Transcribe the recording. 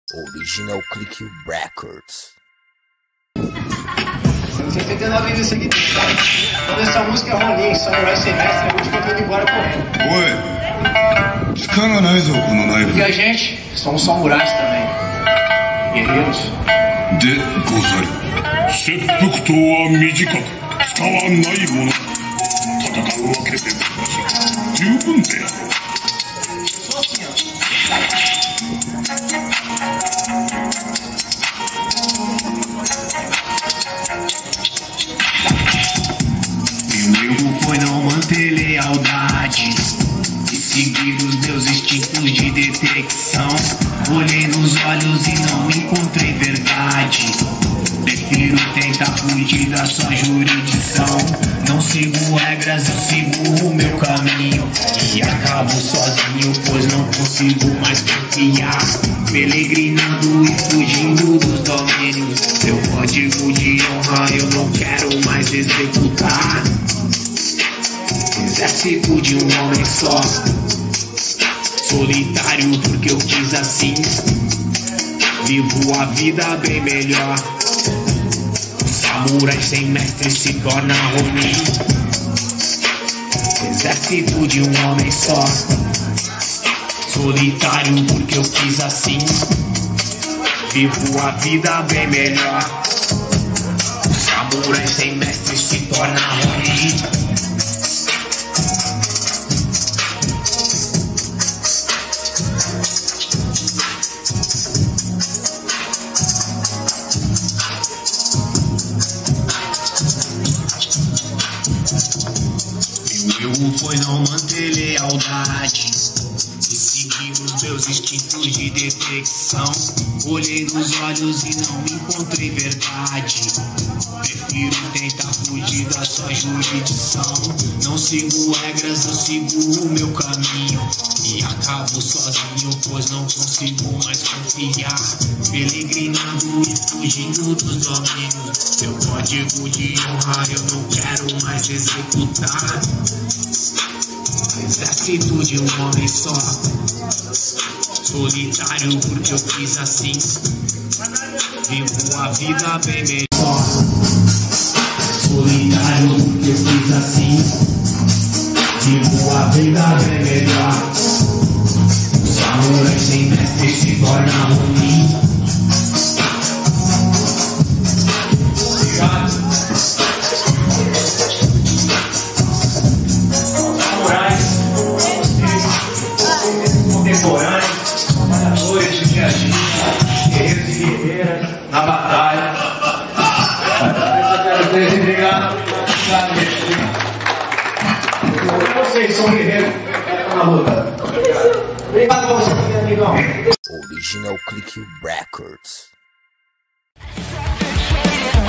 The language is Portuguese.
Original Click Records. Eu tinha 39 vezes aqui, cara. Toda essa música é RONIN, Samurai Semestre, é a última que eu tô indo embora correndo. Oi! Porque a gente somos samurais também. Guerreiros. De gozari. 切腹刀は短く使わないもの。戦うわけで十分である。 Meu erro foi não manter lealdade e seguir os meus instintos de detecção. Olhei nos olhos e não encontrei verdade. Prefiro tentar fugir da sua jurisdição. Não sigo regras, eu sigo o meu caminho e acabo sozinho, pois não consigo mais confiar. Peregrinando e fugindo dos domínios. Seu código de honra eu não quero mais executar. Exército de um homem só, solitário porque eu quis assim. Vivo a vida bem melhor. Samurai sem mestre se torna RONIN. Exército de um homem só, solitário porque eu quis assim. Vivo a vida bem melhor. Samurai sem mestre se torna RONIN. Meu erro foi não manter lealdade e seguir os meus instintos de detecção. Olhei nos olhos e não encontrei verdade. Prefiro tentar fugir da sua jurisdição. Não sigo regras, eu sigo o meu caminho e acabo sozinho, pois não consigo mais confiar. Peregrinando e fugindo dos domínios. Seu código de honra eu não quero mais executar. Exército de um homem só, solitário porque eu quis assim. Vivo a vida bem melhor. Solitário porque eu quis assim. Vivo a vida bem melhor. Samurai sem mestre se torna RONIN. Contemporâneos, trabalhadores do dia a dia, guerreiros e guerreiras, na batalha. Obrigado. Vocês são guerreiros, estão na luta. Obrigado por você, amigão. Original Click Records.